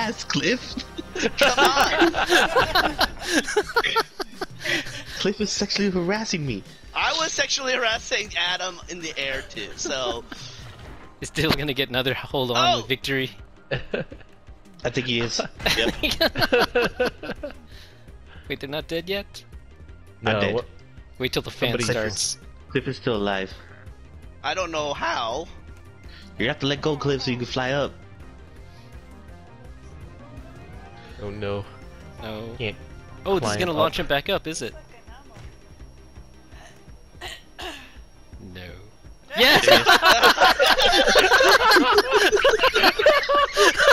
ass, Cliff. Come on! Cliff is sexually harassing me. I was sexually harassing Adam in the air too, so... Is Dylan gonna get another hold on Oh! with victory? I think he is. Yep. Wait, they're not dead yet? I'm dead. what? Wait till the fan Somebody- starts. Cliff is still alive. I don't know how. You have to let go, Cliff, so you can fly up. Oh no. No. Can't. Oh, this is climb gonna up. launch him back up, is it? No. Yes!